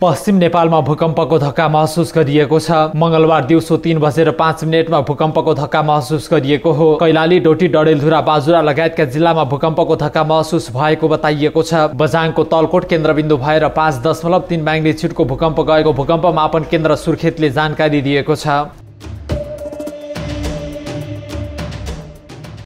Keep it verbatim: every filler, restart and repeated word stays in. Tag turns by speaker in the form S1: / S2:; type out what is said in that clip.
S1: पश्चिम नेपालमा भूकम्पको धक्का महसुस गरिएको छ। मंगलबार दिउँसो तीन बजेर पाँच मिनटमा भूकम्पको धक्का महसुस गरिएको हो। कैलाली, डोटी, डडेलधुरा, बाजुरा लगायतका जिल्लामा भूकम्पको धक्का महसुस भएको बताइएको छ। बझाङको तलकोट केन्द्रबिन्दु भएर पाँच दशमलव तीन म्याग्निच्युडको भूकम्प गएको भूकम्प मापन केन्द्र सुर्खेतले जानकारी दिएको छ।